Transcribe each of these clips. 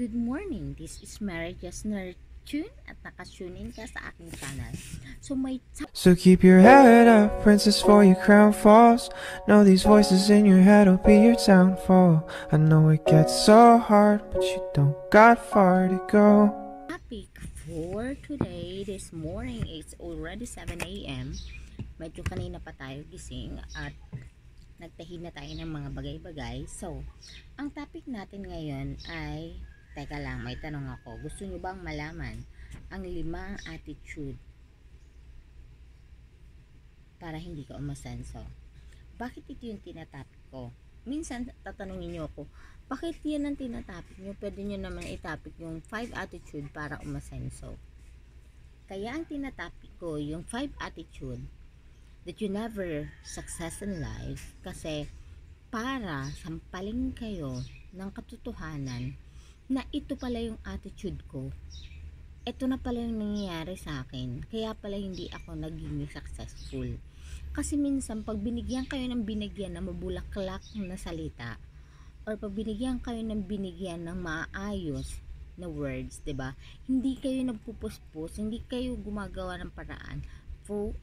Good morning, this is Mary Just Nerd Tune at nakatune in ka sa aking channel. So So keep your head up, princess, for your crown falls. Know these voices in your head will be your downfall. I know it gets so hard, but you don't got far to go. topic for today, this morning, it's already 7 a.m. Medyo kanina pa tayo gising at nagtahi na tayo ng mga bagay-bagay. So, ang topic natin ngayon ay, teka lang, may tanong ako. Gusto nyo bang malaman ang 5 attitude para hindi ka umasenso? Bakit ito yung tinatopic ko? Minsan tatanungin niyo ako, bakit yan ang tinatopic niyo? Pwede niyo naman i-topic yung 5 attitude para umasenso. Kaya ang tinatopic ko yung 5 attitude that you never success in life, kasi para sampalin kayo ng katotohanan na ito pala yung attitude ko. Ito na pala yung nangyayari sa akin. Kaya pala hindi ako naging successful. Kasi minsan pag binigyan kayo ng binigyan na mabulaklak na salita, or pag binigyan kayo ng binigyan ng maayos na words, 'di ba? Hindi kayo nagpupuspos, hindi kayo gumagawa ng paraan for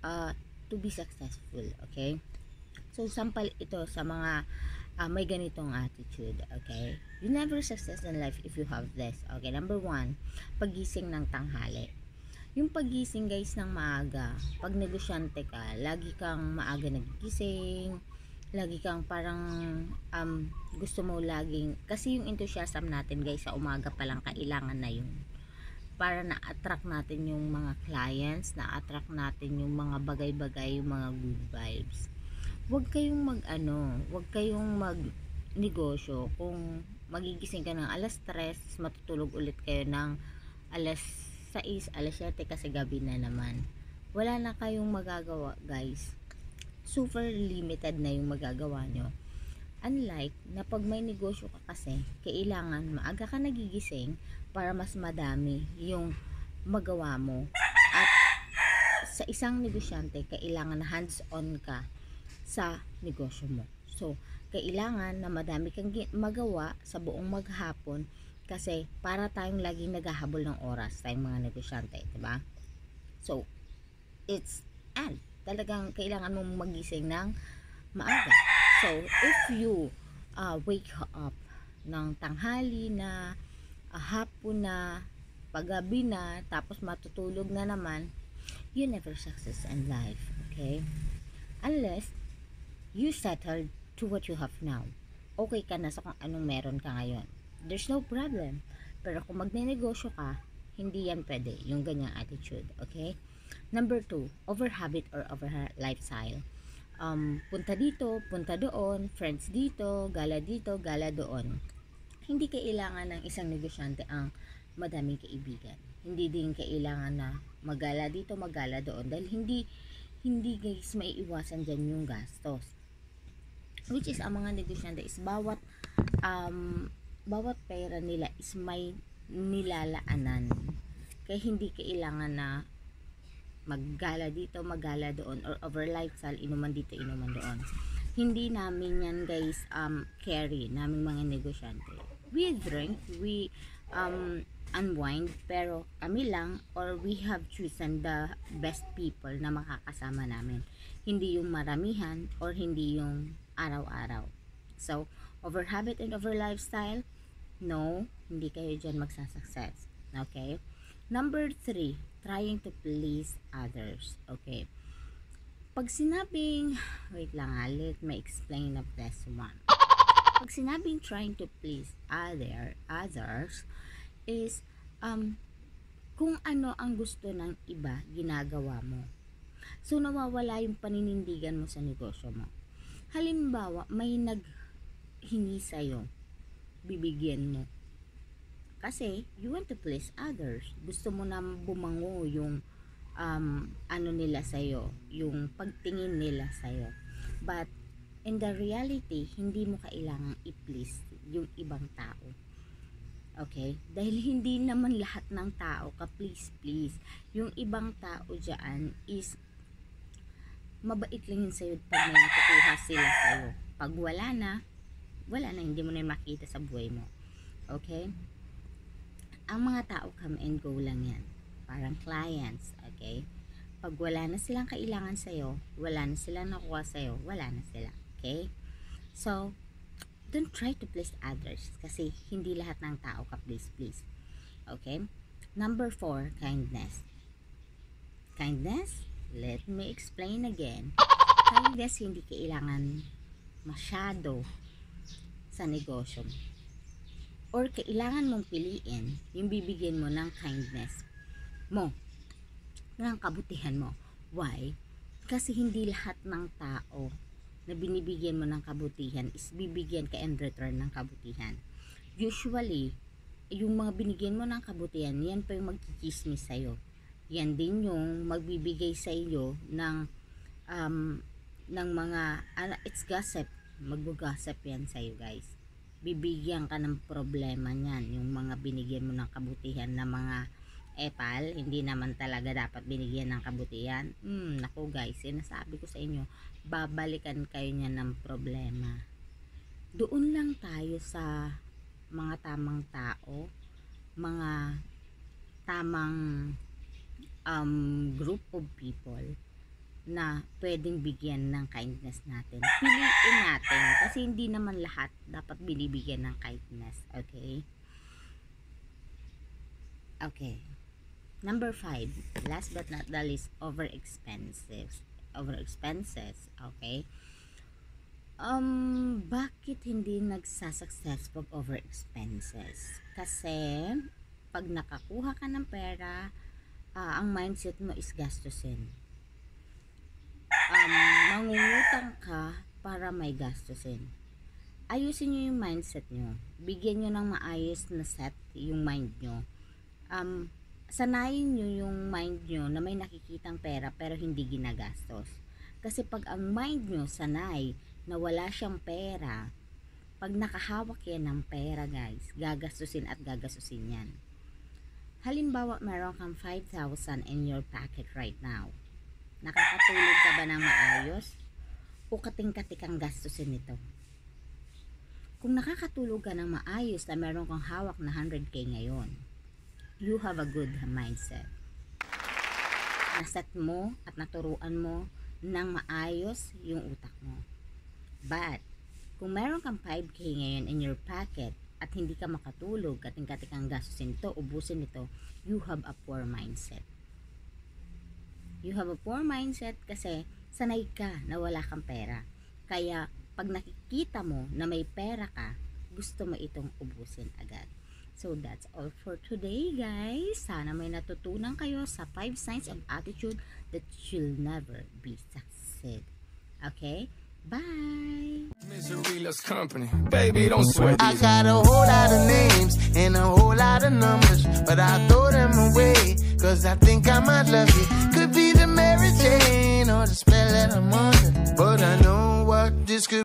to be successful, okay? So sampal ito sa mga may ganitong attitude, okay? You never success in life if you have this. Okay, number 1, pagising ng tanghali. Yung pagising guys ng maaga, pag negosyante ka, lagi kang maaga nagigising, lagi kang parang gusto mo laging, kasi yung enthusiasm natin guys sa umaga pa lang kailangan na yun para na-attract natin yung mga clients, na-attract natin yung mga bagay-bagay, yung mga good vibes. Huwag kayong huwag kayong mag-negosyo kung magigising ka ng alas 3, matutulog ulit kayo ng alas 6, alas 7 kasi gabi na naman. Wala na kayong magagawa guys. Super limited na yung magagawa nyo. Unlike na pag may negosyo ka kasi, kailangan maaga ka nagigising para mas madami yung magawa mo. At sa isang negosyante, kailangan na hands-on ka sa negosyo mo. So, kailangan na madami kang magawa sa buong maghapon kasi para tayong laging naghahabol ng oras tayong mga negosyante, diba? So, talagang kailangan mong magising ng maaga. So, if you wake up ng tanghali na, hapon na, paggabi na, tapos matutulog na naman, you never success in life, okay? Unless you settle to what you have now. Okay ka na sa kung anong meron ka ngayon. There's no problem. Pero kung magne-negosyo ka, hindi yan pwede, yung ganyang attitude, okay? Number 2, over habit or over lifestyle. Punta dito, punta doon, friends dito, gala doon. Hindi kailangan ng isang negosyante ang madaming kaibigan. Hindi din kailangan na magala dito, magala doon. Dahil hindi guys, maiiwasan dyan yung gastos. Which is, ang mga negosyante is bawat pera nila is may nilalaanan. Kaya hindi kailangan na maggala dito, maggala doon, or over lifestyle, inuman dito, inuman doon. Hindi namin yan guys carry, naming mga negosyante. We drink, we unwind, pero kami lang, or we have chosen the best people na makakasama namin. Hindi yung maramihan, or hindi yung araw-araw. So, over habit and over lifestyle, no, hindi kayo dyan magsasuccess. Okay? Number 3, trying to please others. Okay. Pag sinabing, wait lang ha, let me explain of this one. Pag sinabing trying to please others is kung ano ang gusto ng iba, ginagawa mo. So, nawawala yung paninindigan mo sa negosyo mo. Halimbawa, may naghingi sa'yo, bibigyan mo. Kasi, you want to please others. Gusto mo na bumango yung nila sa'yo, yung pagtingin nila sa'yo. But, in the reality, hindi mo kailangang i-please yung ibang tao. Okay? Dahil hindi naman lahat ng tao ka please. Yung ibang tao dyan is mabait lang yun sa'yo pag may nakukuha sila sa'yo. Pag wala na, hindi mo na makita sa buhay mo. Okay? ang mga tao come and go lang yan. Parang clients, okay? Pag wala na silang kailangan sa'yo, wala na silang nakuha sa'yo, wala na sila, okay? So, don't try to please others kasi hindi lahat ng tao ka please. Okay? Number 4, kindness. Kindness, let me explain again. Kindness, hindi kailangan masyado sa negosyo mo. Or kailangan mong piliin yung bibigyan mo ng kindness mo, ng kabutihan mo. Why? Kasi hindi lahat ng tao na binibigyan mo ng kabutihan is bibigyan ka in return ng kabutihan. Usually, yung mga binigyan mo ng kabutihan, yan pa yung magkikismis sa'yo. Yan din yung magbibigay sa iyo ng mga, it's gossip. Mag-gossip yan sa'yo, guys. Bibigyan ka ng problema niyan. Yung mga binigyan mo ng kabutihan na mga epal, hindi naman talaga dapat binigyan ng kabutihan. Naku guys, sinasabi ko sa inyo, babalikan kayo niya ng problema. Doon lang tayo sa mga tamang tao, mga tamang group of people na pwedeng bigyan ng kindness natin. Piliin natin kasi hindi naman lahat dapat binibigyan ng kindness. Okay? Okay. Number 5, last but not the least, over expenses. Okay? Bakit hindi nagsasuccess pag over expenses? Kasi pag nakakuha ka ng pera, ang mindset mo is gastusin. Mangungutang ka para may gastusin. Ayusin nyo yung mindset nyo. Bigyan nyo ng maayos na set yung mind nyo. Sanayin nyo yung mind nyo na may nakikitang pera pero hindi ginagastos. Kasi pag ang mind nyo sanay na wala siyang pera, pag nakahawak yan ng pera guys, gagastusin at gagastusin yan. Halimbawa, meron kang 5,000 in your pocket right now. Nakakatulog ka ba ng maayos? O kating-katik ang gastusin nito? Kung nakakatulog ka ng maayos na meron kang hawak na 100k ngayon, you have a good mindset. Naset mo at naturuan mo ng maayos yung utak mo. But, kung meron kang 5k ngayon in your pocket at hindi ka makatulog, kating-katik ang gastusin ito, ubusin ito, you have a poor mindset. You have a poor mindset kasi sanay ka na wala kang pera. Kaya, pag nakikita mo na may pera ka, gusto mo itong ubusin agad. So, that's all for today, guys. Sana may natutunan kayo sa 5 signs of attitude that you'll never be succeed. Okay? Bye! Misery loves company. Baby, don't sweat. I got a whole lot of names and a whole lot of numbers, but I throw them away, cause I think I might love you. Could be the Mary Jane or the spell that I'm under, but I know what this could